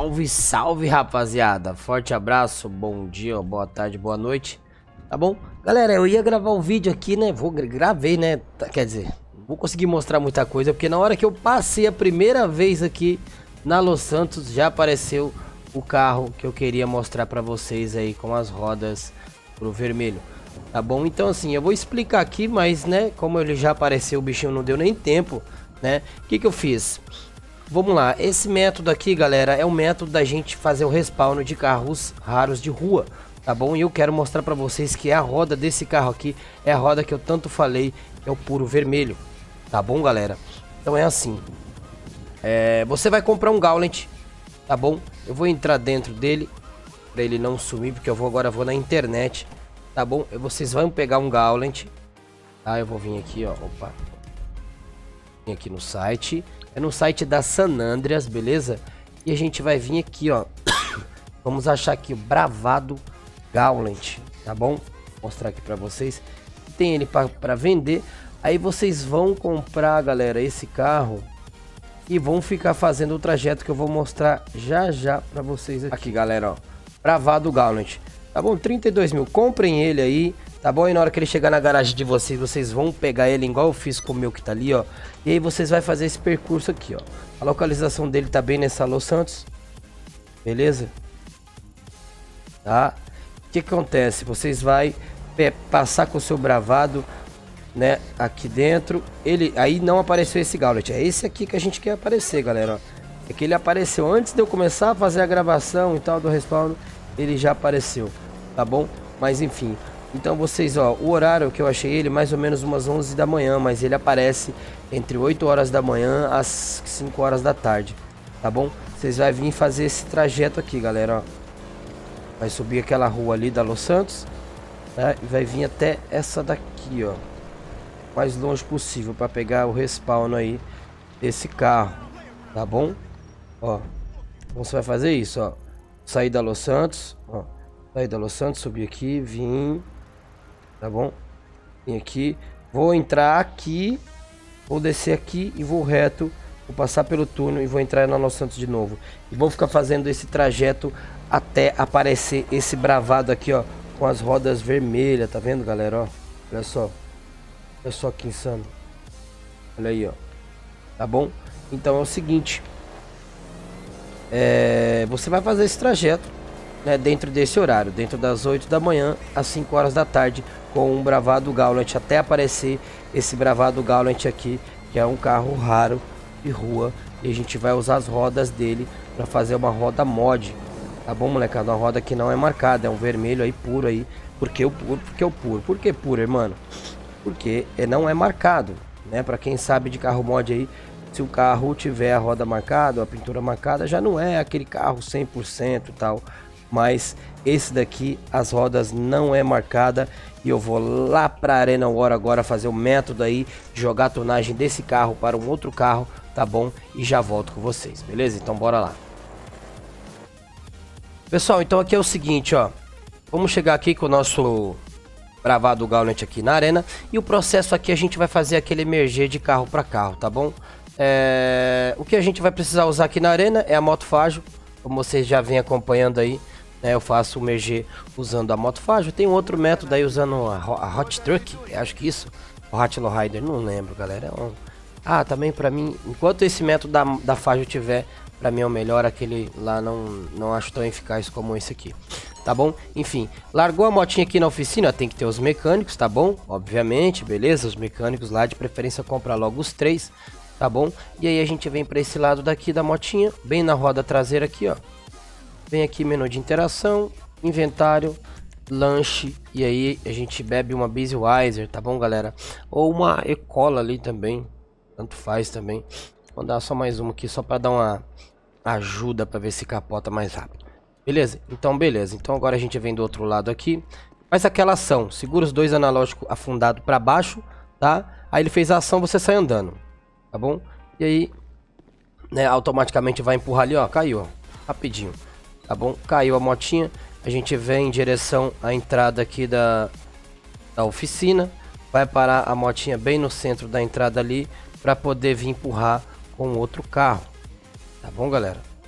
Salve, salve, rapaziada. Forte abraço, bom dia, boa tarde, boa noite. Tá bom? Galera, eu ia gravar um vídeo aqui, né? Gravei, né? Quer dizer, não vou conseguir mostrar muita coisa, porque na hora que eu passei a primeira vez aqui na Los Santos, já apareceu o carro que eu queria mostrar pra vocês aí com as rodas pro vermelho. Tá bom? Então assim, eu vou explicar aqui, mas né, como ele já apareceu, o bichinho não deu nem tempo, né? O que eu fiz? Vamos lá, esse método aqui, galera, é o método da gente fazer o respawn de carros raros de rua, tá bom? E eu quero mostrar pra vocês que a roda desse carro aqui é a roda que eu tanto falei, é o puro vermelho, tá bom, galera? Então é assim, você vai comprar um Gauntlet, tá bom? Eu vou entrar dentro dele, pra ele não sumir, porque agora vou na internet, tá bom? Vocês vão pegar um Gauntlet, tá? Eu vou vir aqui, ó, opa. Vim aqui no site, é no site da San Andreas, beleza? E a gente vai vir aqui, ó, vamos achar aqui o Bravado Gauntlet, tá bom? Vou mostrar aqui pra vocês, tem ele pra vender, aí vocês vão comprar, galera, esse carro e vão ficar fazendo o trajeto que eu vou mostrar já pra vocês aqui, galera, ó, Bravado Gauntlet, tá bom? 32 mil, comprem ele aí, tá bom? E na hora que ele chegar na garagem de vocês, vocês vão pegar ele igual eu fiz com o meu que tá ali, ó. E aí vocês vão fazer esse percurso aqui, ó. A localização dele tá bem nessa Los Santos, beleza? Tá? O que acontece? Vocês vai passar com o seu Bravado, né, aqui dentro. Ele aí não apareceu esse Gauntlet, é esse aqui que a gente quer aparecer, galera, ó. É que ele apareceu antes de eu começar a fazer a gravação e tal do respawn, ele já apareceu, tá bom? Mas enfim, então vocês, ó, o horário que eu achei ele mais ou menos umas 11 da manhã, mas ele aparece entre 8 horas da manhã às 5 horas da tarde, tá bom? Vocês vão vir fazer esse trajeto aqui, galera, ó. Vai subir aquela rua ali da Los Santos, né? E vai vir até essa daqui, ó, mais longe possível para pegar o respawn aí desse carro, tá bom? Ó, então você vai fazer isso, ó, sair da Los Santos, ó, sair da Los Santos, subir aqui, vim, tá bom? Vim aqui, vou entrar aqui, vou descer aqui e vou reto, vou passar pelo túnel e vou entrar na Los Santos de novo. E vou ficar fazendo esse trajeto até aparecer esse Bravado aqui, ó, com as rodas vermelhas, tá vendo, galera, ó? Olha só que insano. Olha aí, ó. Tá bom? Então é o seguinte, você vai fazer esse trajeto, né, dentro desse horário, dentro das 8 da manhã às 5 horas da tarde, com um Bravado Gauntlet, até aparecer esse Bravado Gauntlet aqui, que é um carro raro de rua, e a gente vai usar as rodas dele para fazer uma roda mod, tá bom, molecada? Uma roda que não é marcada, é um vermelho aí puro aí. Por que o puro? Por que puro, irmão? Porque não é marcado, né? Para quem sabe de carro mod aí, se o carro tiver a roda marcada, a pintura marcada, já não é aquele carro 100% e tal. Mas esse daqui, as rodas não é marcada. E eu vou lá para Arena War agora fazer o método aí de jogar a tonagem desse carro para um outro carro, tá bom? E já volto com vocês, beleza? Então bora lá. Pessoal, então aqui é o seguinte, ó. Vamos chegar aqui com o nosso Bravado Gauntlet aqui na arena. E o processo aqui a gente vai fazer aquele emerger de carro para carro, tá bom? O que a gente vai precisar usar aqui na arena é a moto Fajo, como vocês já vêm acompanhando aí, né? Eu faço o merger usando a moto Fajo. Tem um outro método aí usando a Hot Truck, acho que isso, o Hot Lowrider, não lembro, galera. Também pra mim, enquanto esse método da Fajo tiver, pra mim é o melhor. Aquele lá não acho tão eficaz como esse aqui, tá bom? Enfim, largou a motinha aqui na oficina, tem que ter os mecânicos, tá bom? Obviamente, beleza? Os mecânicos lá, de preferência comprar logo os 3, tá bom? E aí a gente vem para esse lado daqui da motinha, bem na roda traseira aqui, ó. Vem aqui menu de interação, inventário, lanche, e aí a gente bebe uma Budweiser, tá bom, galera? Ou uma E-Cola ali também, tanto faz também. Vou dar só mais uma aqui, só para dar uma ajuda para ver se capota mais rápido. Beleza? Então beleza, então agora a gente vem do outro lado aqui, faz aquela ação, segura os dois analógicos afundados para baixo, tá? Aí ele fez a ação, você sai andando, tá bom? E aí, né, automaticamente vai empurrar ali, ó, caiu, ó, rapidinho, tá bom? Caiu a motinha, a gente vem em direção à entrada aqui da oficina, vai parar a motinha bem no centro da entrada ali, para poder vir empurrar com outro carro, tá bom, galera?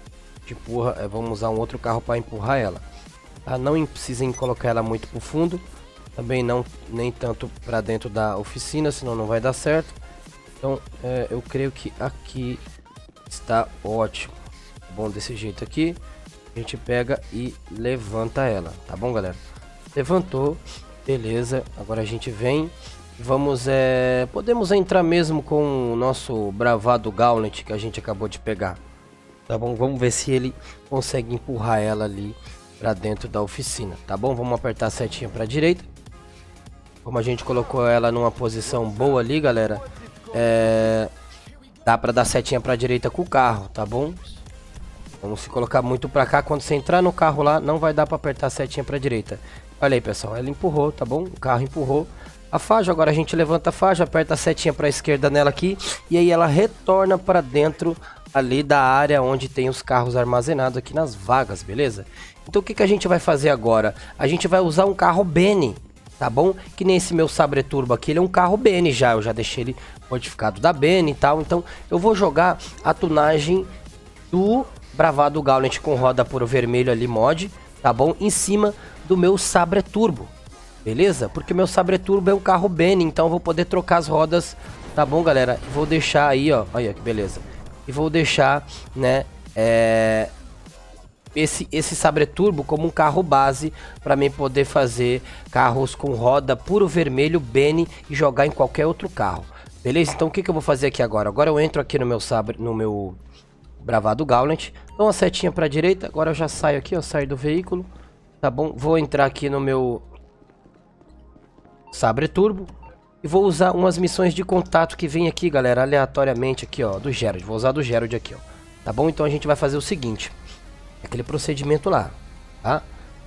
empurra, vamos usar um outro carro para empurrar ela. Tá? Não precisem colocar ela muito pro fundo, também não nem tanto para dentro da oficina, senão não vai dar certo. Então eu creio que aqui está ótimo. Bom, desse jeito aqui a gente pega e levanta ela, tá bom, galera? Levantou, beleza. Agora a gente vem, vamos podemos entrar mesmo com o nosso bravado Gauntlet que a gente acabou de pegar, tá bom? Vamos ver se ele consegue empurrar ela ali para dentro da oficina, tá bom? Vamos apertar a setinha para direita. Como a gente colocou ela numa posição boa ali, galera, dá para dar setinha para direita com o carro, tá bom? Vamos se colocar muito para cá, quando você entrar no carro lá, não vai dar para apertar a setinha para direita. Olha aí, pessoal, ela empurrou, tá bom? O carro empurrou a faja, agora a gente levanta a faja, aperta a setinha para a esquerda nela aqui, e aí ela retorna para dentro ali da área onde tem os carros armazenados aqui nas vagas, beleza? Então o que a gente vai fazer agora? A gente vai usar um carro Benny, tá bom? Que nem esse meu Sabre Turbo aqui, ele é um carro Benny já, eu já deixei ele modificado da Benny e tal, então eu vou jogar a tunagem do Bravado Gauntlet com roda puro vermelho ali mod, tá bom? Em cima do meu Sabre Turbo, beleza? Porque o meu Sabre Turbo é um carro Benny, então eu vou poder trocar as rodas, tá bom, galera? Vou deixar aí, ó, olha que beleza. E vou deixar, né, esse Sabre Turbo como um carro base para mim poder fazer carros com roda puro vermelho Benny e jogar em qualquer outro carro, beleza? Então o que eu vou fazer aqui agora? Agora eu entro aqui no meu Sabre, no meu Bravado Gauntlet, dou uma setinha para direita, agora eu já saio aqui, ó, saio do veículo, tá bom? Vou entrar aqui no meu Sabre Turbo e vou usar umas missões de contato que vem aqui, galera, aleatoriamente aqui, ó, do Gerald. Vou usar do Gerald aqui, ó, tá bom? Então a gente vai fazer o seguinte, aquele procedimento lá, tá?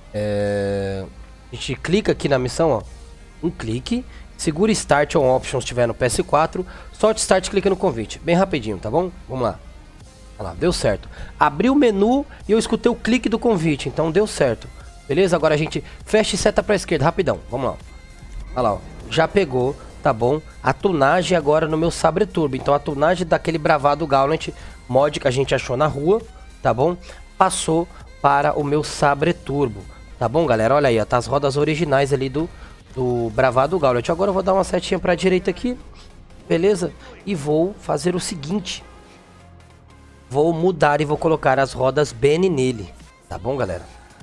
A gente clica aqui na missão, ó, um clique, segura Start on Options se estiver no PS4, solte Start, clica no convite, bem rapidinho, tá bom? Vamos lá. Olha lá, deu certo. Abriu o menu e eu escutei o clique do convite, então deu certo. Beleza? Agora a gente fecha e seta pra esquerda, rapidão. Vamos lá. Olha lá, ó. Já pegou, tá bom? A tunagem agora no meu Sabre Turbo. Então a tunagem daquele Bravado Gauntlet mod que a gente achou na rua, tá bom? Passou para o meu Sabre Turbo. Tá bom, galera? Olha aí, ó. Tá as rodas originais ali do Bravado Gauntlet. Agora eu vou dar uma setinha pra direita aqui. Beleza? E vou fazer o seguinte. Vou mudar e vou colocar as rodas Benny nele, tá bom, galera?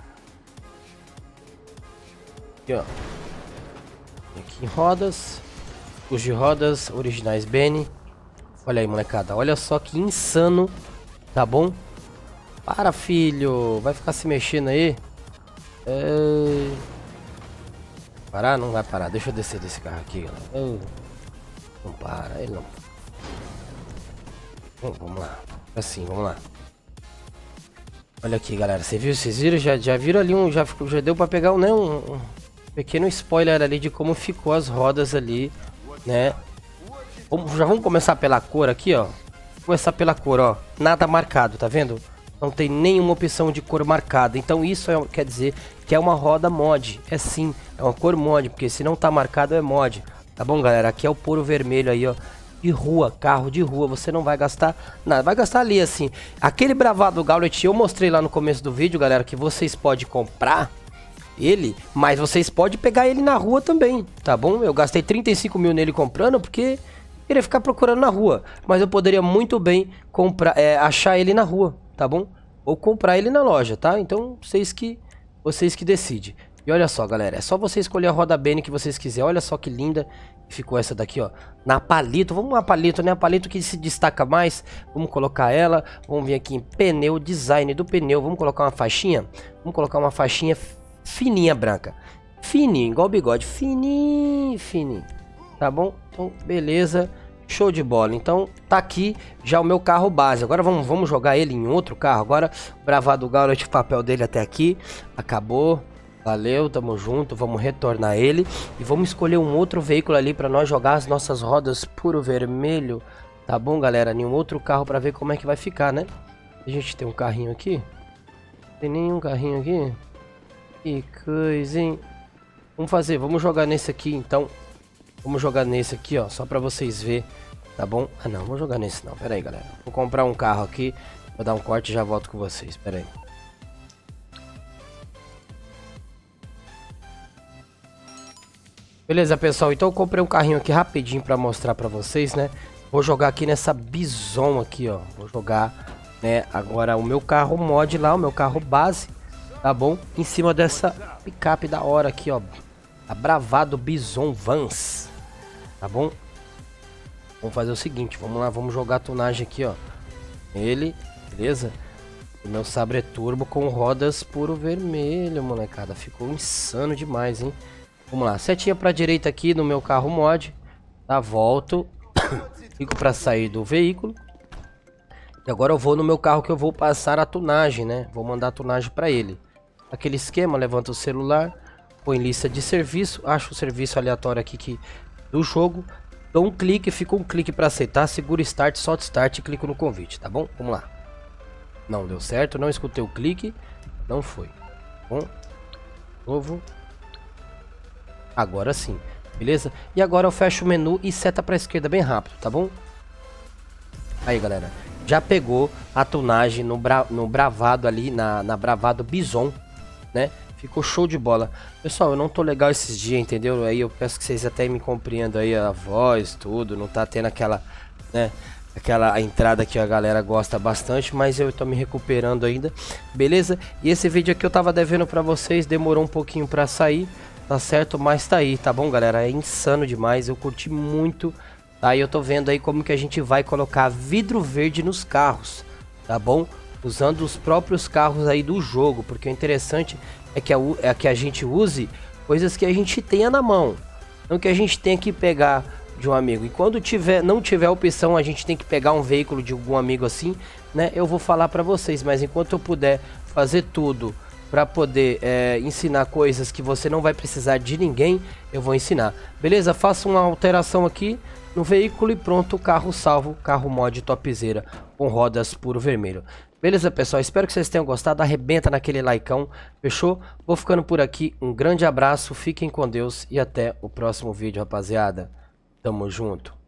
Aqui, ó. Aqui em rodas, os de rodas originais Benny. Olha aí, molecada, olha só que insano, tá bom? Para, filho, vai ficar se mexendo aí? Parar? Não vai parar, deixa eu descer desse carro aqui, galera. Não para, ele não. Bom, vamos lá. Assim, vamos lá. Olha aqui, galera, vocês viram? Já viram ali já deu pra pegar um pequeno spoiler ali de como ficou as rodas ali, né? Já vamos começar pela cor aqui, ó. Começar pela cor, ó. Nada marcado, tá vendo? Não tem nenhuma opção de cor marcada. Então isso quer dizer que é uma roda mod. É sim, é uma cor mod, porque se não tá marcado é mod. Tá bom, galera? Aqui é o puro vermelho aí, ó. De rua, carro de rua, você não vai gastar nada, vai gastar ali assim. Aquele Bravado Gauntlet eu mostrei lá no começo do vídeo, galera, que vocês podem comprar ele, mas vocês podem pegar ele na rua também, tá bom? Eu gastei 35 mil nele comprando porque queria ficar procurando na rua, mas eu poderia muito bem comprar, achar ele na rua, tá bom? Ou comprar ele na loja, tá? Então vocês que decidem. E olha só, galera, é só você escolher a roda Benny que vocês quiserem. Olha só que linda ficou essa daqui, ó. Na palito, vamos na palito, né? A palito que se destaca mais. Vamos colocar ela. Vamos vir aqui em pneu, design do pneu. Vamos colocar uma faixinha. Vamos colocar uma faixinha fininha branca. Fininho, igual o bigode. Fininho, fininho. Tá bom? Então, beleza. Show de bola. Então, tá aqui já o meu carro base. Agora vamos jogar ele em outro carro. Agora, Bravado Gauntlet, o papel dele até aqui. Acabou. Valeu, tamo junto, vamos retornar ele e vamos escolher um outro veículo ali para nós jogar as nossas rodas puro vermelho, tá bom, galera? Nenhum outro carro para ver como é que vai ficar, né? A gente tem um carrinho aqui? Tem nenhum carrinho aqui? Que coisa, hein? Vamos jogar nesse aqui, então. Vamos jogar nesse aqui, ó, só para vocês verem, tá bom? Ah, não, vou jogar nesse não, pera aí, galera. Vou comprar um carro aqui Vou dar um corte e já volto com vocês, espera aí. Beleza, pessoal, então eu comprei um carrinho aqui rapidinho pra mostrar pra vocês, né? Vou jogar aqui nessa Bison aqui, ó. Vou jogar, né, agora o meu carro mod lá, o meu carro base, tá bom? Em cima dessa picape da hora aqui, ó. A Bravado Bison Vans, tá bom? Vamos fazer o seguinte, vamos lá, vamos jogar a tunagem aqui, ó. Ele, beleza? O meu Sabre Turbo com rodas puro vermelho, molecada. Ficou insano demais, hein? Vamos lá, setinha pra direita aqui no meu carro mod. Tá, volto. Fico pra sair do veículo. E agora eu vou no meu carro que eu vou passar a tunagem, né? Vou mandar a tunagem pra ele. Aquele esquema, levanta o celular, põe lista de serviço, acha o serviço aleatório aqui do jogo. Dou um clique, fica um clique pra aceitar, segura Start, solta Start e clico no convite, tá bom? Vamos lá. Não deu certo, não escutei o clique, não foi. Bom, novo. Agora sim, beleza? E agora eu fecho o menu e seta pra esquerda bem rápido, tá bom? Aí, galera, já pegou a tunagem no Bravado ali, na Bravado Bison, né? Ficou show de bola. Pessoal, eu não tô legal esses dias, entendeu? Aí eu peço que vocês até me compreendam aí a voz, tudo. Não tá tendo aquela, né? Aquela entrada que a galera gosta bastante, mas eu tô me recuperando ainda, beleza? E esse vídeo aqui eu tava devendo pra vocês, demorou um pouquinho pra sair, tá certo? Mas tá aí, tá bom, galera? É insano demais, eu curti muito. Aí eu tô vendo aí como que a gente vai colocar vidro verde nos carros, tá bom? Usando os próprios carros aí do jogo, porque o interessante é que a gente use coisas que a gente tenha na mão, não que a gente tenha que pegar de um amigo. E quando não tiver opção, a gente tem que pegar um veículo de algum amigo assim, né? Eu vou falar pra vocês, mas enquanto eu puder fazer tudo para poder ensinar coisas que você não vai precisar de ninguém, eu vou ensinar, beleza? Faça uma alteração aqui no veículo e pronto, o carro salvo, carro mod topzera com rodas puro vermelho. Beleza, pessoal? Espero que vocês tenham gostado. Arrebenta naquele likeão, fechou? Vou ficando por aqui. Um grande abraço, fiquem com Deus e até o próximo vídeo, rapaziada. Tamo junto.